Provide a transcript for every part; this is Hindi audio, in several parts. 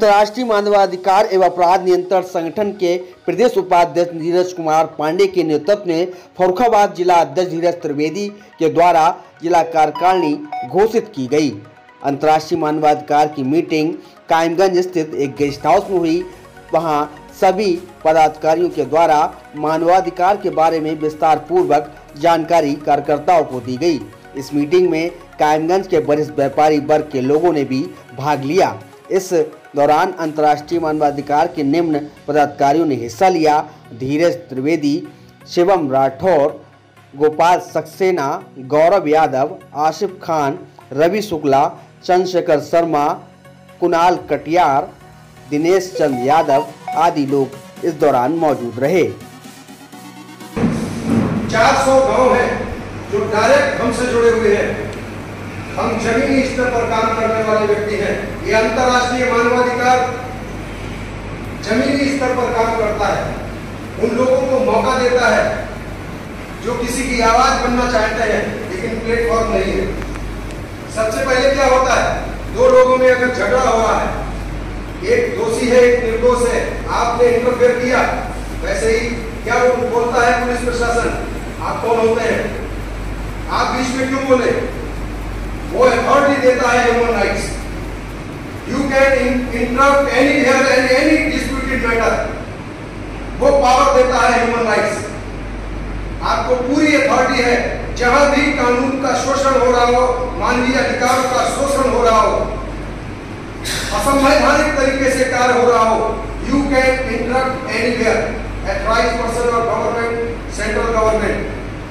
अंतर्राष्ट्रीय मानवाधिकार एवं अपराध नियंत्रण संगठन के प्रदेश उपाध्यक्ष नीरज कुमार पांडे के नेतृत्व में फर्रुखाबाद जिला अध्यक्ष धीरज त्रिवेदी के द्वारा जिला कार्यकारिणी घोषित की गई। अंतर्राष्ट्रीय मानवाधिकार की मीटिंग कायमगंज स्थित एक गेस्ट हाउस में हुई। वहां सभी पदाधिकारियों के द्वारा मानवाधिकार के बारे में विस्तार पूर्वक जानकारी कार्यकर्ताओं को दी गई। इस मीटिंग में कायमगंज के वरिष्ठ व्यापारी वर्ग के लोगों ने भी भाग लिया। इस दौरान अंतर्राष्ट्रीय मानवाधिकार के निम्न पदाधिकारियों ने हिस्सा लिया: धीरज त्रिवेदी, शिवम राठौर, गोपाल सक्सेना, गौरव यादव, आसिफ खान, रवि शुक्ला, चंद्रशेखर शर्मा, कुणाल कटियार, दिनेश चंद यादव आदि लोग इस दौरान मौजूद रहे। 400 गांव हैं जो डायरेक्ट हमसे जुड़े हुए हैं। हम जमीनी स्तर पर काम करने वाले व्यक्ति हैं। ये अंतर्राष्ट्रीय मानवाधिकार जमीनी स्तर पर काम करता है, उन लोगों को मौका देता है जो किसी की आवाज बनना चाहते हैं लेकिन प्लेटफॉर्म नहीं है। सबसे पहले क्या होता है, दो लोगों में अगर झगड़ा हो रहा है, एक दोषी है एक निर्दोष है, आपने इंटरफेयर किया, वैसे ही क्या वो बोलता है पुलिस प्रशासन, आप कौन होते हैं, आप बीच में क्यों बोले? वो अथॉरिटी देता है human rights. You can interrupt anywhere and any disputed matter, वो पावर देता है ह्यूमन राइट्स। आपको पूरी अथॉरिटी है, जहां भी कानून का शोषण हो रहा हो, मानवीय अधिकारों का शोषण हो रहा हो, असंवैधानिक तरीके से कार्य हो रहा हो, you can interrupt anywhere. Authorise person और गवर्नमेंट, सेंट्रल गवर्नमेंट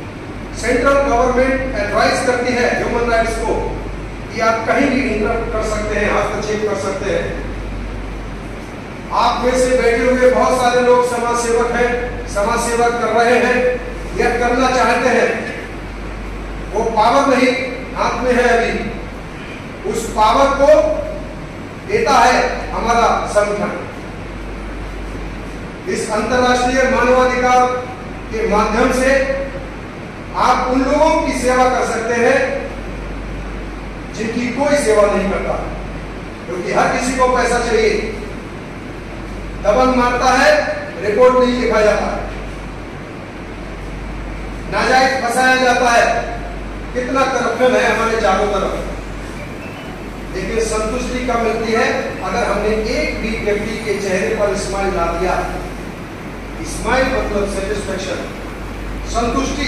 एडवाइस करती है ह्यूमन राइट्स को कि आप कहीं भी इंटरप्ट कर सकते हैं, हस्तक्षेप कर सकते हैं। आप में से बैठे हुए बहुत सारे लोग समाज सेवक हैं, समाज सेवा कर रहे हैं या करना चाहते हैं। वो पावर नहीं हाथ में है अभी, उस पावर को देता है हमारा संगठन। इस अंतर्राष्ट्रीय मानवाधिकार के माध्यम से आप उन लोगों की सेवा कर सकते हैं जिनकी कोई सेवा नहीं करता, क्योंकि हर किसी को पैसा चाहिए। दबंग मारता है, रिपोर्ट नहीं लिखा जाता, नाजायज फंसाया जाता है। कितना करप्शन है हमारे चारों तरफ, लेकिन संतुष्टि कब मिलती है? अगर हमने एक भी व्यक्ति के चेहरे पर स्माइल ला दिया। स्माइल मतलब सेटिस्फैक्शन, संतुष्टि,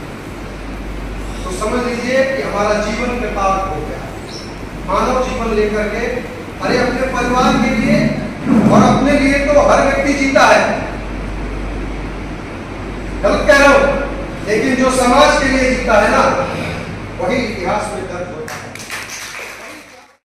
तो समझ लीजिए कि हमारा जीवन कृतार्थ हो गया। मानव जीवन लेकर के, अरे अपने परिवार के लिए और अपने लिए तो हर व्यक्ति जीता है, गलत कह रहा हूं, लेकिन जो समाज के लिए जीता है ना,